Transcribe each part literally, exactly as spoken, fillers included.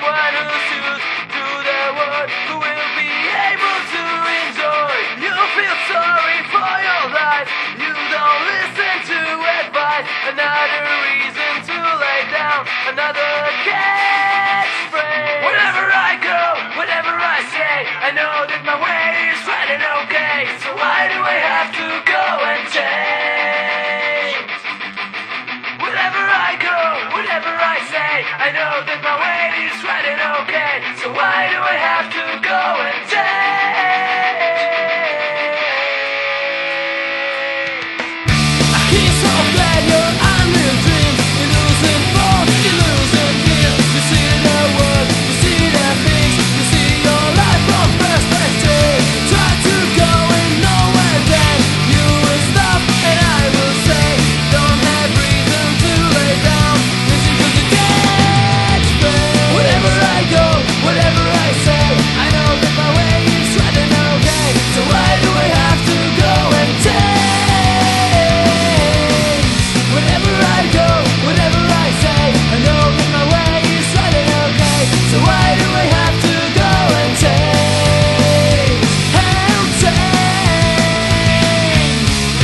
one who's used to the world, who will be able to enjoy. You feel sorry for your life, you don't listen to advice. Another reason to lay down another catchphrase. Wherever I go, whatever I say, I know that my way is right and okay. So why do I have to go and change? Wherever I go, whatever I say, I know that my way is right and okay. So why do I have to go and change? I keep so glad you're unreal dreams. You're losing force, you're losing fear. You see the world, you see the things, you see your life from perspective. Try to go and nowhere, then you will stop, and I will say, don't have reason to lay down. Listen to the catchphrase. Wherever I go, whatever I say, I know that my way is right and okay. So why do I have to go and change? Wherever I go, whatever I say, I know that my way is right and okay. So why do I have to go and change? And change.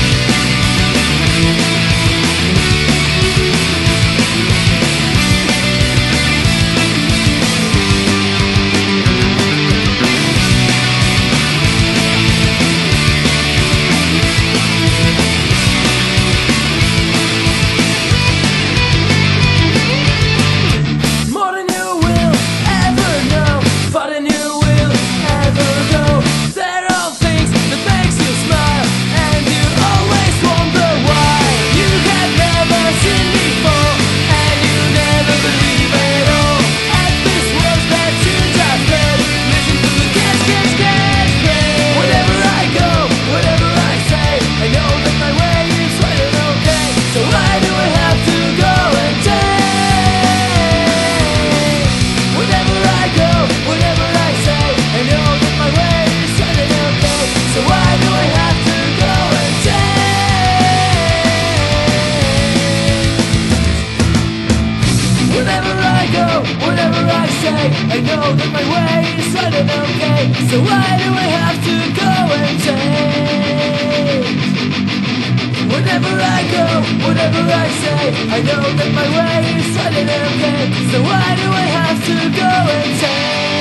More than you will ever know, far than you will ever go. There are things that makes you smile, and you always wonder why. You have never seen before, and you never believe at all. At this words that you just heard, listen to the catch, catch, catch, catch. Wherever I go, whatever I say, I know that my way is right and okay. So why do I have to go and change? Whenever I go, whatever I say, I know that my way is right and okay. So why do I have to go and change? Whenever I go, whatever I say, I know that my way is right and okay. So why do I have to go and change? Whenever I go, whatever I say, I know that my way is right and okay. So why do I have to go and change?